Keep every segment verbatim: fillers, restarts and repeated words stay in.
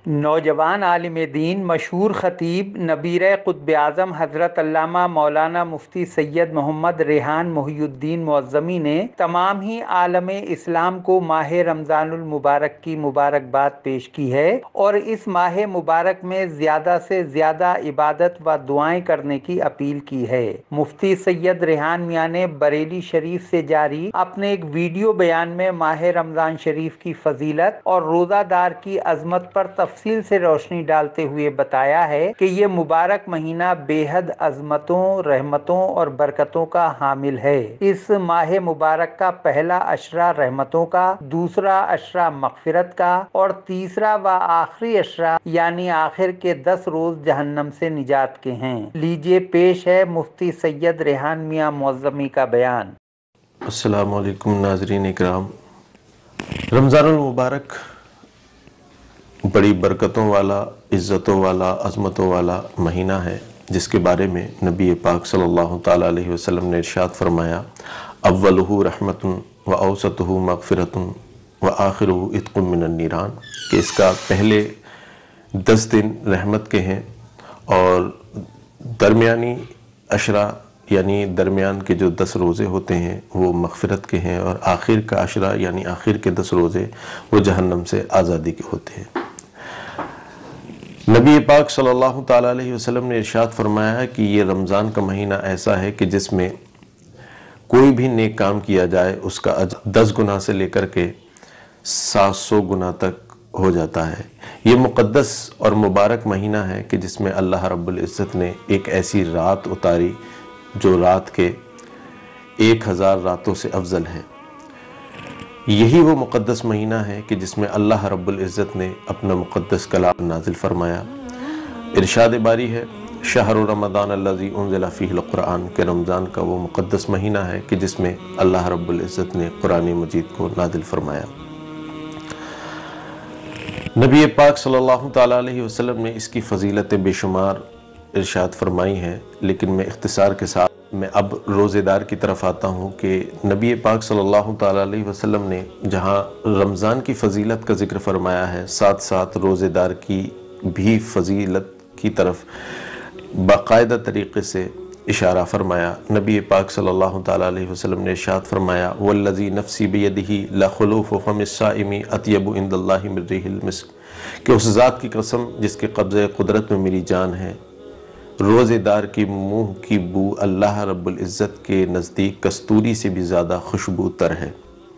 نوجوان عالم دین مشہور خطیب نبیر قطب اعظم حضرت علامہ مولانا مفتی سید محمد ریحان محی الدین معظمی نے تمام ہی عالم اسلام کو ماہ رمضان المبارک کی مبارکباد پیش کی ہے اور اس ماہ مبارک میں زیادہ سے زیادہ عبادت و دعائیں کرنے کی اپیل کی ہے۔ مفتی سید ریحان میاں نے بریلی شریف سے جاری اپنے ایک ویڈیو بیان میں ماہ رمضان شریف کی فضیلت اور روزہ دار کی عظمت پر تفصیل سے روشنی ڈالتے ہوئے بتایا ہے کہ یہ مبارک مہینہ بے حد عظمتوں، رحمتوں اور برکتوں کا حامل ہے۔ اس ماہ مبارک کا پہلا عشرہ رحمتوں کا، دوسرا عشرہ مغفرت کا اور تیسرا و آخری عشرہ یعنی آخر کے دس روز جہنم سے نجات کے ہیں۔ لیجیے پیش ہے مفتی سید ریحان میاں معظمی کا بیان۔ السلام علیکم ناظرین اکرام، رمضان المبارک بڑی برکتوں والا، عزتوں والا، عظمتوں والا مہینہ ہے، جس کے بارے میں نبی پاک صلی اللہ تعالیٰ علیہ وسلم نے ارشاد فرمایا، اولہ رحمت و اوسطہ مغفرت و آخرہ عتق من النیران، کہ اس کا پہلے دس دن رحمت کے ہیں اور درمیانی عشرہ یعنی درمیان کے جو دس روزے ہوتے ہیں وہ مغفرت کے ہیں اور آخر کا عشرہ یعنی آخر کے دس روزے وہ جہنم سے آزادی کے ہوتے ہیں۔ نبی پاک صلی اللہ تعالیٰ علیہ وسلم نے ارشاد فرمایا کہ یہ رمضان کا مہینہ ایسا ہے کہ جس میں کوئی بھی نیک کام کیا جائے اس کا اجر دس گنا سے لے کر کے سات سو گنا تک ہو جاتا ہے۔ یہ مقدس اور مبارک مہینہ ہے کہ جس میں اللہ رب العزت نے ایک ایسی رات اتاری جو رات کے ایک ہزار راتوں سے افضل ہے۔ یہی وہ مقدس مہینہ ہے کہ جس میں اللہ رب العزت نے اپنا مقدس کلام نازل فرمایا۔ ارشاد باری ہے، شہر رمضان الذی انزل فیہ القرآن، کہ رمضان کا وہ مقدس مہینہ ہے کہ جس میں اللہ رب العزت نے قرآن مجید کو نازل فرمایا۔ نبی پاک صلی اللہ تعالیٰ علیہ وسلم نے اس کی فضیلت بے شمار ارشاد فرمائی ہے، لیکن میں اختصار کے ساتھ میں اب روزے دار کی طرف آتا ہوں کہ نبی پاک صلی اللہ تعالیٰ علیہ وسلم نے جہاں رمضان کی فضیلت کا ذکر فرمایا ہے، ساتھ ساتھ روزے دار کی بھی فضیلت کی طرف باقاعدہ طریقے سے اشارہ فرمایا۔ نبی پاک صلی اللہ تعالیٰ علیہ وسلم نے ارشاد فرمایا، والذی نفسی بیدہ لخلوف فم الصائم اطیب عند اللہ من ریح المسک، کہ اس ذات کی قسم جس کے قبضہ قدرت میں میری جان ہے، روزے دار کی منہ کی بو اللہ رب العزت کے نزدیک کستوری سے بھی زیادہ خوشبو تر ہے۔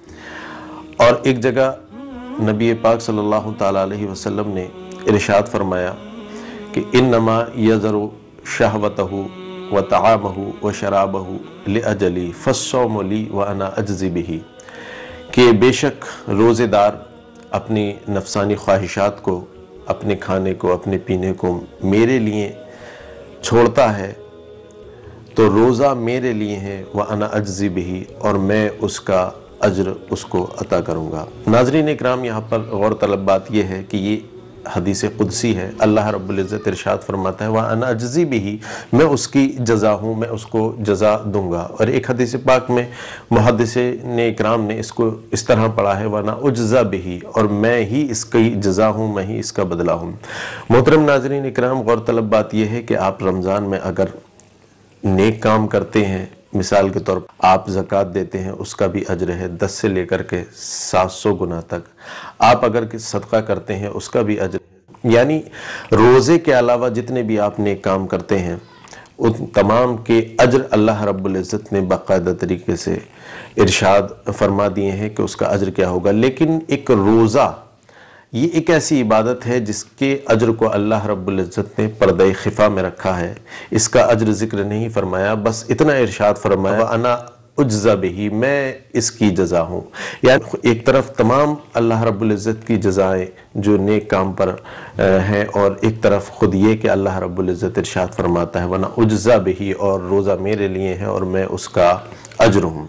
اور ایک جگہ نبی پاک صلی اللہ تعالیٰ علیہ وسلم نے ارشاد فرمایا کہ انما یذر شہوتہ و طعامہ و شرابہ لأجلی فالصوم لی وانا اجزی بہ، کہ بے شک روزے دار اپنی نفسانی خواہشات کو، اپنے کھانے کو، اپنے پینے کو میرے لیے چھوڑتا ہے تو روزہ میرے لیے ہے، وَأَنَا أَجْزِي بِهِ، اور میں اس کا اجر اس کو عطا کروں گا۔ ناظرین اکرام، یہاں پر غور طلب بات یہ ہے کہ یہ حدیث قدسی ہے۔ اللہ رب العزت ارشاد فرماتا ہے وَأَنَا أَجْزِي بِهِ، میں اس کی جزا ہوں، میں اس کو جزا دوں گا۔ اور ایک حدیث پاک میں محدثین اکرام نے اس کو اس طرح پڑھا ہے وَأَنَا أُجْزَى بِهِ، اور میں ہی اس کی جزا ہوں، میں ہی اس کا بدلہ ہوں۔ محترم ناظرین اکرام، غور طلب بات یہ ہے کہ آپ رمضان میں اگر نیک کام کرتے ہیں، مثال کے طور پر آپ زکوٰۃ دیتے ہیں، اس کا بھی اجر ہے دس سے لے کر کے سات سو گنا تک۔ آپ اگر صدقہ کرتے ہیں اس کا بھی اجر ہے، یعنی روزے کے علاوہ جتنے بھی آپ نیک کام کرتے ہیں ان تمام کے اجر اللہ رب العزت نے باقاعدہ طریقے سے ارشاد فرما دیے ہیں کہ اس کا اجر کیا ہوگا۔ لیکن ایک روزہ یہ ایک ایسی عبادت ہے جس کے اجر کو اللہ رب العزت نے پردہ خفا میں رکھا ہے، اس کا اجر ذکر نہیں فرمایا، بس اتنا ارشاد فرمایا انا اجزا بہی، میں اس کی جزا ہوں۔ یعنی ایک طرف تمام اللہ رب العزت کی جزائیں جو نیک کام پر ہیں، اور ایک طرف خود یہ کہ اللہ رب العزت ارشاد فرماتا ہے وَأَنَا أُجْزَى بِهِ، اور روزہ میرے لیے ہے اور میں اس کا اجر ہوں۔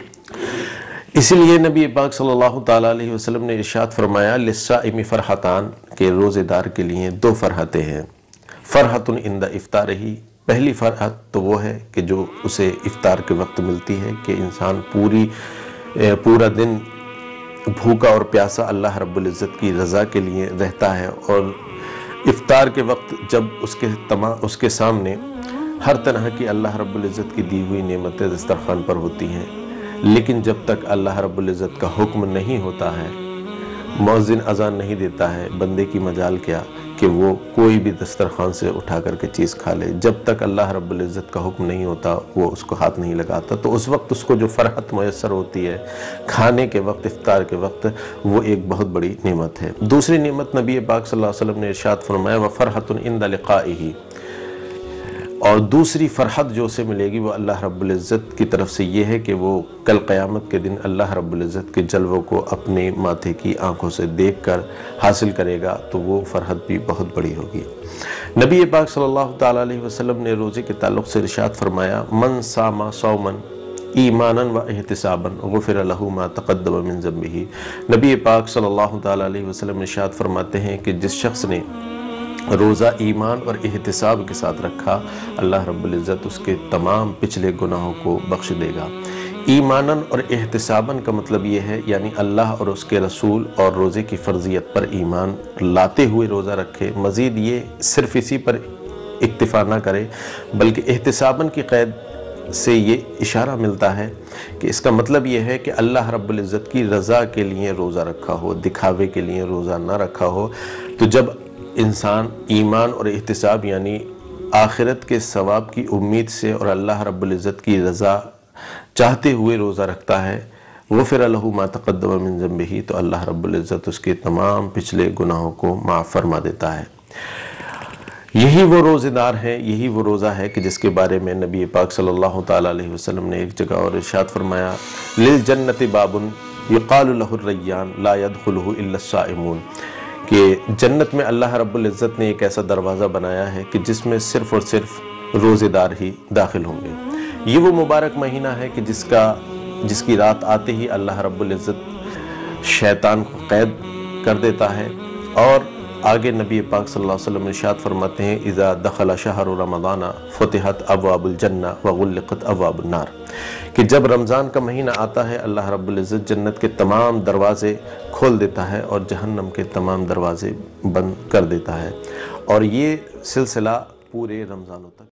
اسی لیے نبی پاک صلی اللہ تعالیٰ علیہ وسلم نے ارشاد فرمایا للصائم فرحتان، کہ روزے دار کے لیے دو فرحتیں ہیں۔ فرحت عند افطارہ، پہلی فرحت تو وہ ہے کہ جو اسے افطار کے وقت ملتی ہے کہ انسان پوری پورا دن بھوکا اور پیاسا اللہ رب العزت کی رضا کے لیے رہتا ہے اور افطار کے وقت جب اس کے تمام اس کے سامنے ہر طرح کی اللہ رب العزت کی دی ہوئی نعمتیں دسترخوان پر ہوتی ہیں، لیکن جب تک اللہ رب العزت کا حکم نہیں ہوتا ہے، مؤذن اذان نہیں دیتا ہے، بندے کی مجال کیا کہ وہ کوئی بھی دسترخوان سے اٹھا کر کے چیز کھا لے۔ جب تک اللہ رب العزت کا حکم نہیں ہوتا وہ اس کو ہاتھ نہیں لگاتا، تو اس وقت اس کو جو فرحت میسر ہوتی ہے کھانے کے وقت، افطار کے وقت، وہ ایک بہت بڑی نعمت ہے۔ دوسری نعمت نبی پاک صلی اللہ علیہ وسلم نے ارشاد فرمایا وَفَرْحَةٌ عِنْدَ لِقَائِهِ، اور دوسری فرحت جو اسے ملے گی وہ اللہ رب العزت کی طرف سے یہ ہے کہ وہ کل قیامت کے دن اللہ رب العزت کے جلووں کو اپنے ماتھے کی آنکھوں سے دیکھ کر حاصل کرے گا، تو وہ فرحت بھی بہت بڑی ہوگی۔ نبی پاک صلی اللہ تعالیٰ علیہ وسلم نے روزے کے تعلق سے ارشاد فرمایا من صام صوما ایمانا و احتسابا غفر له ما تقدم من ذنبہ۔ نبی پاک صلی اللہ تعالیٰ علیہ وسلم ارشاد فرماتے ہیں کہ جس شخص نے روزہ ایمان اور احتساب کے ساتھ رکھا، اللہ رب العزت اس کے تمام پچھلے گناہوں کو بخش دے گا۔ ایماناً اور احتساباً کا مطلب یہ ہے یعنی اللہ اور اس کے رسول اور روزے کی فرضیت پر ایمان لاتے ہوئے روزہ رکھے، مزید یہ صرف اسی پر اکتفا نہ کرے بلکہ احتساباً کی قید سے یہ اشارہ ملتا ہے کہ اس کا مطلب یہ ہے کہ اللہ رب العزت کی رضا کے لیے روزہ رکھا ہو، دکھاوے کے لیے روزہ نہ رکھا ہو۔ تو جب انسان ایمان اور احتساب یعنی آخرت کے ثواب کی امید سے اور اللہ رب العزت کی رضا چاہتے ہوئے روزہ رکھتا ہے، غفر لہ ما تقدم من ذنبہ، تو اللہ رب العزت اس کے تمام پچھلے گناہوں کو معاف فرما دیتا ہے۔ یہی وہ روزے دار ہے، یہی وہ روزہ ہے کہ جس کے بارے میں نبی پاک صلی اللہ تعالیٰ علیہ وسلم نے ایک جگہ اور ارشاد فرمایا للجنت باب یقال لہ الریان لا يدخلہ الا الصائمون، کہ جنت میں اللہ رب العزت نے ایک ایسا دروازہ بنایا ہے کہ جس میں صرف اور صرف روزے دار ہی داخل ہوں گے۔ یہ وہ مبارک مہینہ ہے کہ جس کا جس کی رات آتے ہی اللہ رب العزت شیطان کو قید کر دیتا ہے، اور آگے نبی پاک صلی اللہ علیہ وسلم ارشاد فرماتے ہیں اذا دخل شہر رمضان فتحت ابواب الجنہ وغلقت ابواب النار، کہ جب رمضان کا مہینہ آتا ہے اللہ رب العزت جنت کے تمام دروازے کھول دیتا ہے اور جہنم کے تمام دروازے بند کر دیتا ہے، اور یہ سلسلہ پورے رمضانوں تک